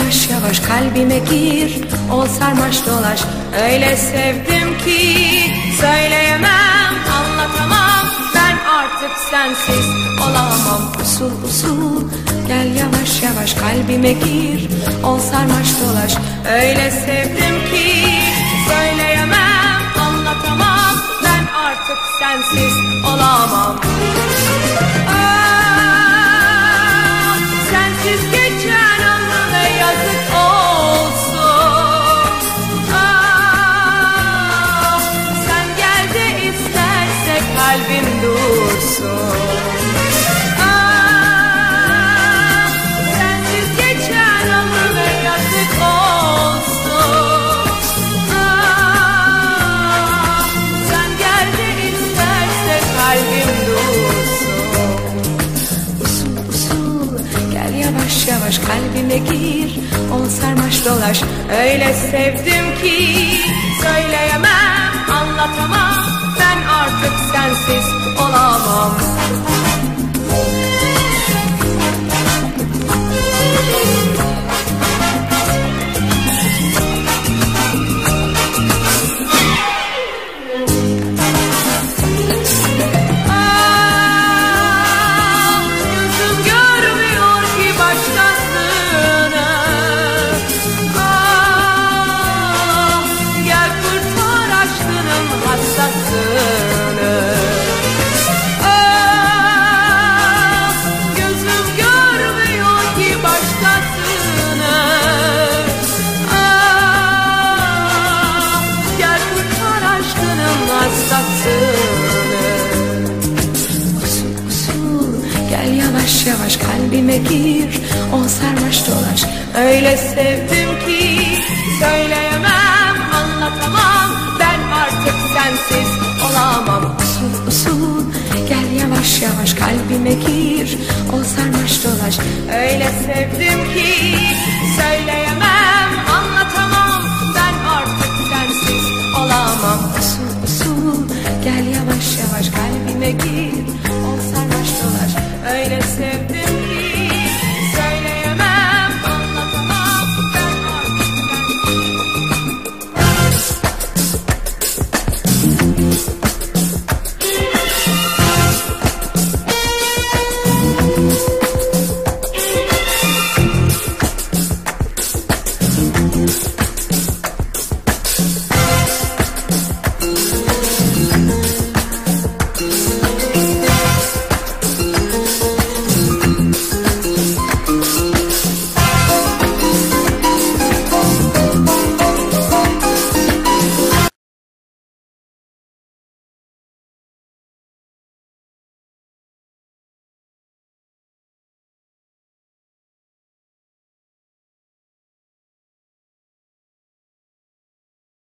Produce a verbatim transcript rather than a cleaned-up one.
yavaş yavaş kalbime gir, ol sarmaş dolaş. Öyle sevdim ki söyleyemem, anlatamam. Ben artık sensiz olamam. Usul usul gel yavaş yavaş kalbime gir, ol sarmaş dolaş. Öyle sevdim ki söyleyemem, anlatamam. Ben artık sensiz olamam. Ah, sensiz geçen ömrüme yazık olsun. Ah, sen gel de isterse kalbim dursun. Ah, sensiz geçen ömrüme yazık olsun. Ah, sen gel de isterse kalbim dursun. Usul usul gel yavaş yavaş kalbime gir, ol sarmaş dolaş. Öyle sevdim ki söyleyemem, anlatamam. Ben artık sensiz olamam. Usul usul gel yavaş yavaş kalbime gir, ol sarmaş dolaş. Öyle sevdim ki söyleyemem, anlatamam. Ben artık sensiz olamam. Usul usul gel yavaş yavaş kalbime gir, ol sarmaş dolaş. Öyle sevdim ki söyleyemem, anlatamam. Ben artık sensiz olamam. Usul usul gel yavaş yavaş kalbime gir,